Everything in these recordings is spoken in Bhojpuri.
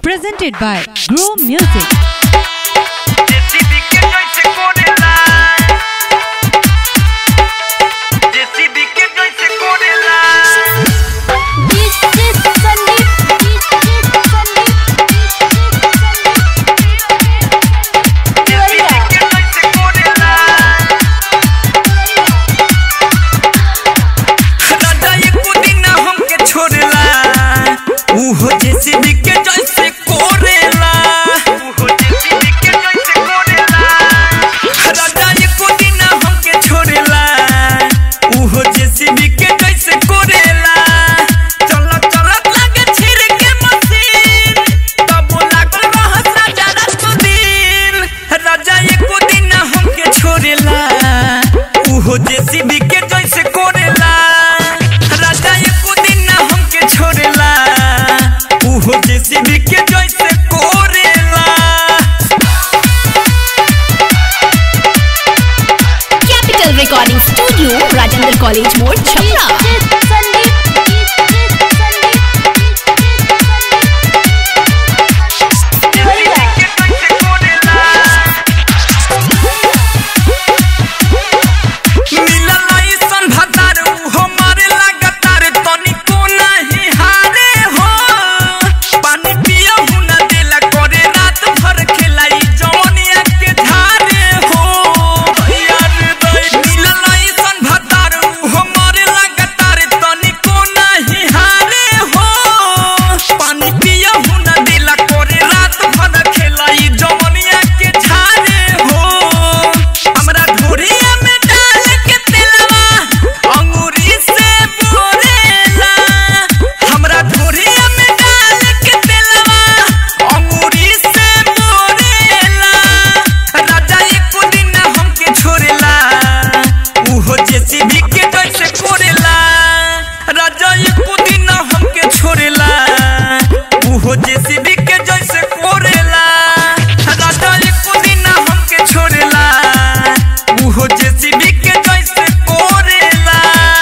presented by Grow Music. JCB के जैसे कोरेला राजा एको दिन ना हमके छोड़ेला उहो जेसीबी के जैसे कोरेला। Capital recording studio Rajendra college मोड़ छपरा। जेसीबी के जैसे कोरेला राजा एको दिन ना हमके छोड़ेला उहो जेसीबी के जैसे कोरेला।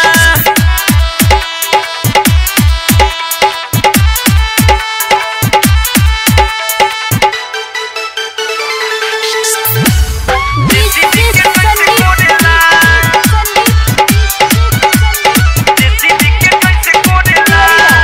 जेसीबी के जैसे कोरेला जेसीबी के जैसे कोरेला।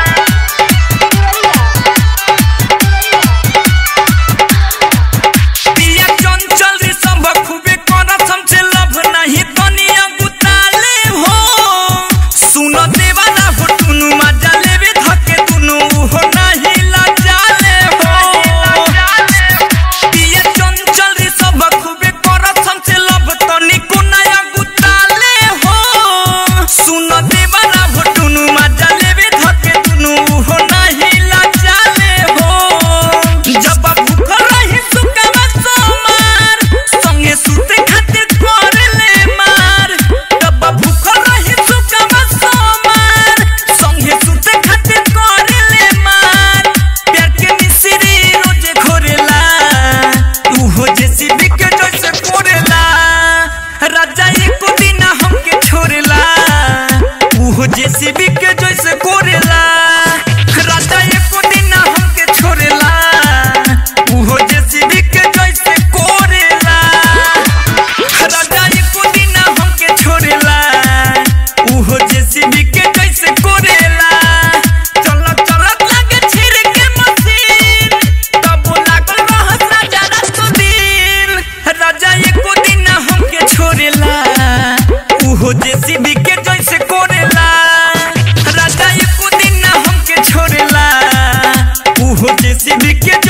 जेसीबी के जैसे कोरेला राजा एको दिन ना हमके छोड़ेला उहो जेसीबी के जैसे कोरेला राजा एको दिन ना हमके छोड़ेला उहो जेसीबी के जैसे कोरेला। चलत चलत लागे छिड़ के मशीन तब लागल रहत राजा रात दिन राजा एको दिन ना हमके छोड़ेला उहो जेसीबी के जैसे कोरेला राजा एको दिन ना हमके छोड़ेला उहो जेसीबी के